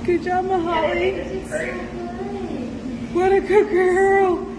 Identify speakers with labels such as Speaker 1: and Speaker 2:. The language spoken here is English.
Speaker 1: Good job, Mahale.
Speaker 2: Yeah,
Speaker 1: What a good girl.